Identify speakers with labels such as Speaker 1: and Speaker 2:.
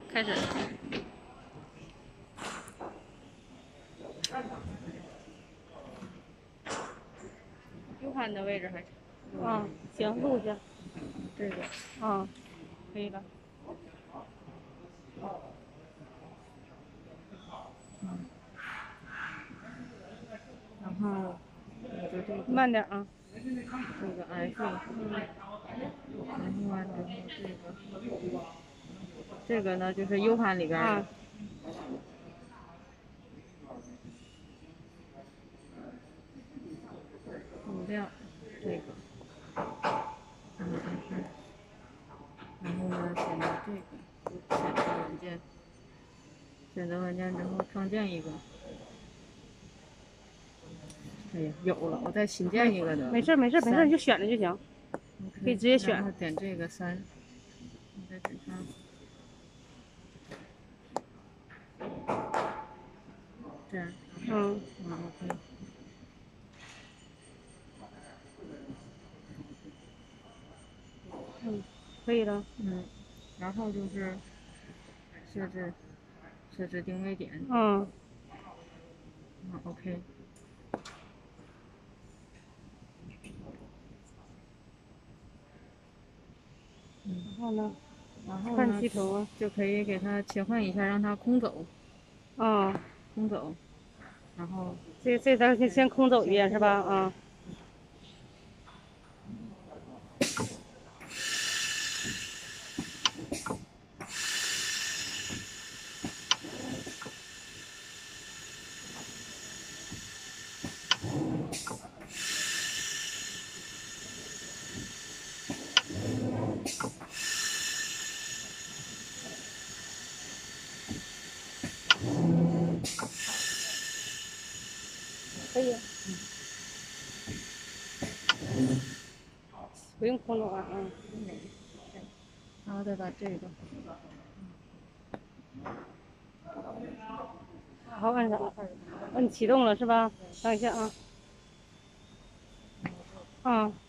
Speaker 1: 开始。U 盘的位置还是？
Speaker 2: 啊，行，录下。
Speaker 1: 这个。
Speaker 2: 啊，可以了。
Speaker 1: 然后我的这个
Speaker 2: 慢点啊。
Speaker 1: 这个 F，然后完之后这个呢就是 U 盘里边的。
Speaker 2: 啊。
Speaker 1: 五料这个，然后呢选择这个，选择文件，选择文件之后创建一个。哎呀，有了，我再新建一个的。
Speaker 2: 没事没事没事，你就选了就行，可以直接选。
Speaker 1: 然后点这个3，再点上。这样。OK。
Speaker 2: 可以了。
Speaker 1: 然后就是设置定位点。OK。
Speaker 2: 然后呢？
Speaker 1: 看系统啊，就可以给它切换一下，让它空走。空走。然后
Speaker 2: 这咱先空走一遍是吧？啊。可以。不用空走啊。
Speaker 1: 然后再把这个。
Speaker 2: 好，按啥？按启动了是吧？等一下啊。